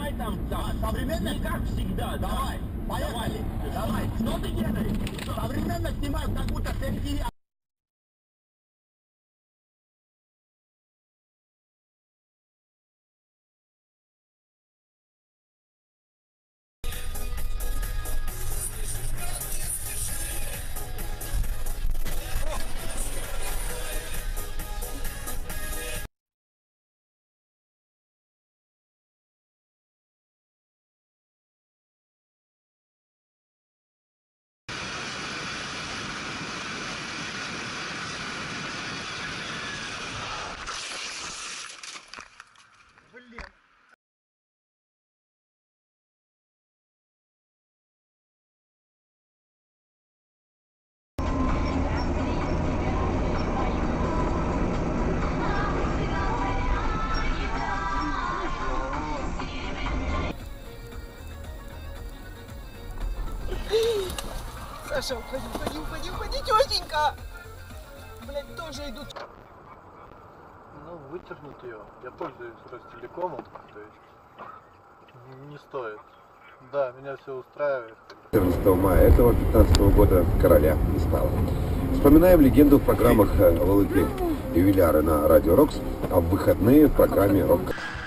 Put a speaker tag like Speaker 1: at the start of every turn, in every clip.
Speaker 1: Давай там, современно, как всегда, давай, поехали, давай, что ты делаешь? Современно снимаешь, как будто ты...
Speaker 2: Саша, уходи, тетенька! Блять, тоже идут.
Speaker 3: Ну, вытернуть ее. Я пользуюсь Ростелекомом, то есть не стоит. Да, меня все устраивает.
Speaker 4: 14 мая этого 15 года короля не стало. Вспоминаем легенду в программах Володи ювеляры на Радио Рокс, а в выходные в программе Рок.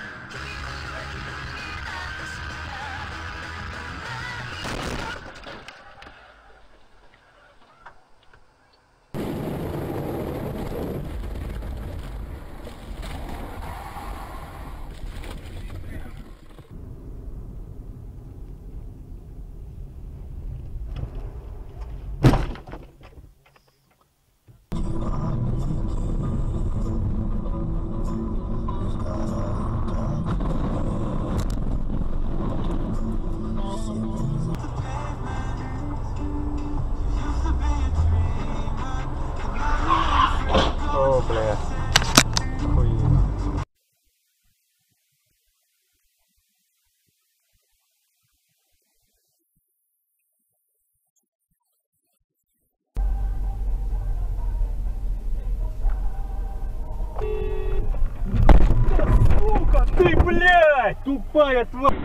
Speaker 3: О, бля. Охуенно.
Speaker 1: Сука, ты, блядь, тупая тварь!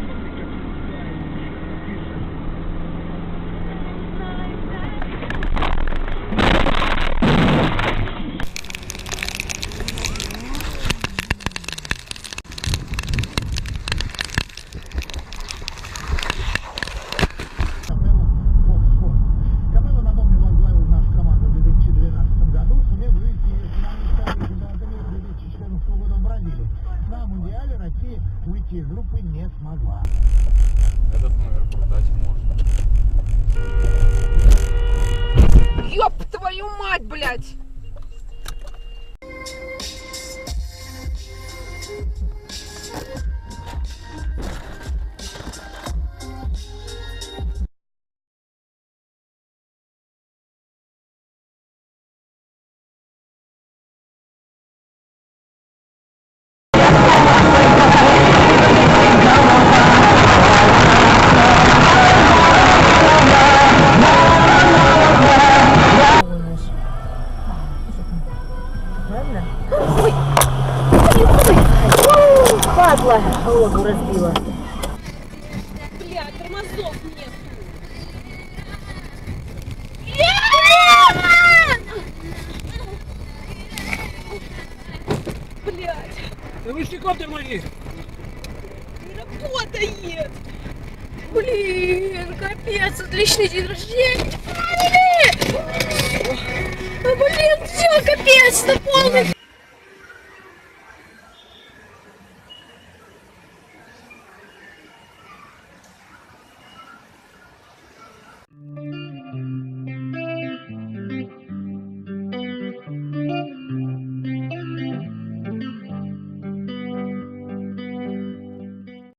Speaker 5: Капелло, напомню, возглавил нашу команду в 2012 году, сумев выйти из финальных чемпионата мира 2014 года в Бразилии. На Мундиале Россия выйти из группы не смогла.
Speaker 3: Этот номер продать можно.
Speaker 2: Ёб твою мать, блядь!
Speaker 6: Падла, голову разбила.
Speaker 2: Блядь, тормозов нет. Блядь,
Speaker 1: Ручником тормози!
Speaker 2: не работает. Блин, капец, отличный день рождения. Блин, все, капец, на полный.